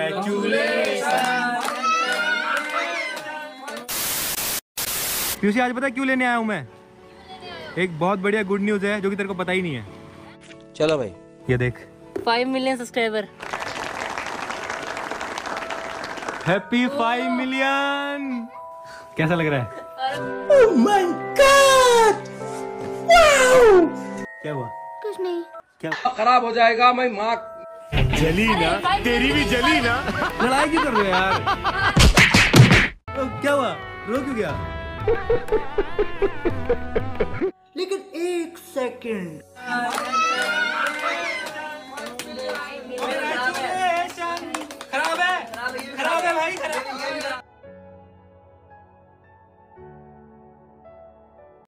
पीयूषी आज पता है क्यों लेने आया हूँ मैं? एक बहुत बढ़िया गुड न्यूज है जो कि तेरे को पता ही नहीं है। चलो भाई, ये देख 5 मिलियन सब्सक्राइबर। Happy 5 million. कैसा लग रहा है? Oh my god, wow. क्या हुआ? कुछ नहीं। क्या खराब हो जाएगा, मैं माँ जली ना, तेरी भी जली ना। लड़ाई क्यों कर रहे हो यार? क्या हुआ? रो क्यों गया? लेकिन 1 सेकंड